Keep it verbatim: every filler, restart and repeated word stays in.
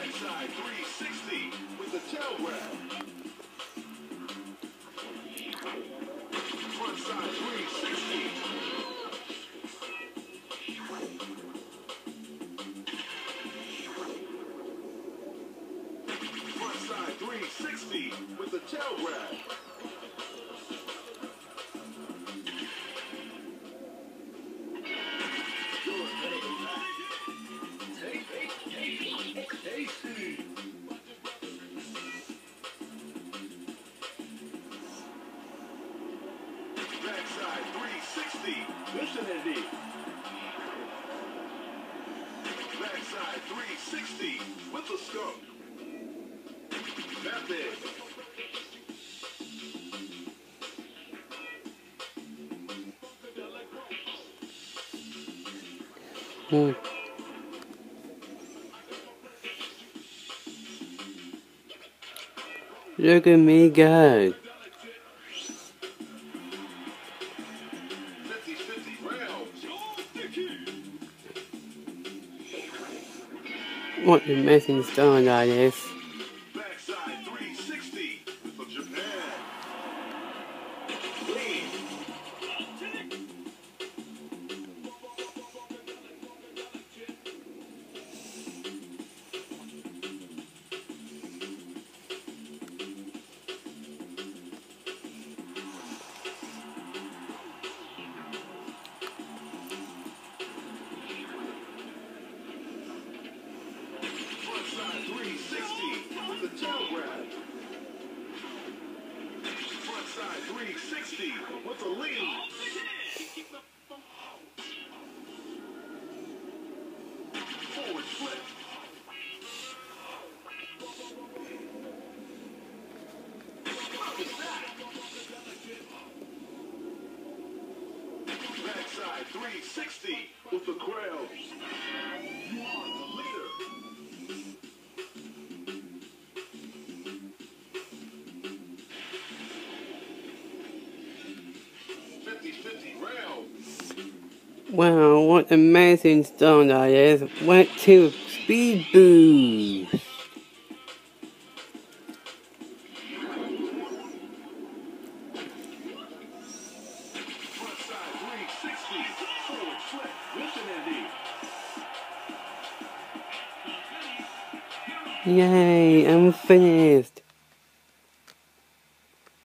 Backside three sixty with the tail grab. Frontside three sixty. Frontside three sixty with the tail grab. Backside three sixty. Listen, Indy. Backside three sixty with the skunk. Method. Hmm. Look at me go. fifty fifty rounds. What the messing style that is. Backside three sixty for Japan. Lean. Frontside three sixty with the tail grab. Frontside three sixty with the lean. Forward flip. What is that? Backside three sixty with the crowd. You are the leader. fifty fifty rounds. Wow, what amazing style that is. Went to speed boost. Frontside three sixty. Forward flip. Listen, Andy. Yay, I'm finished.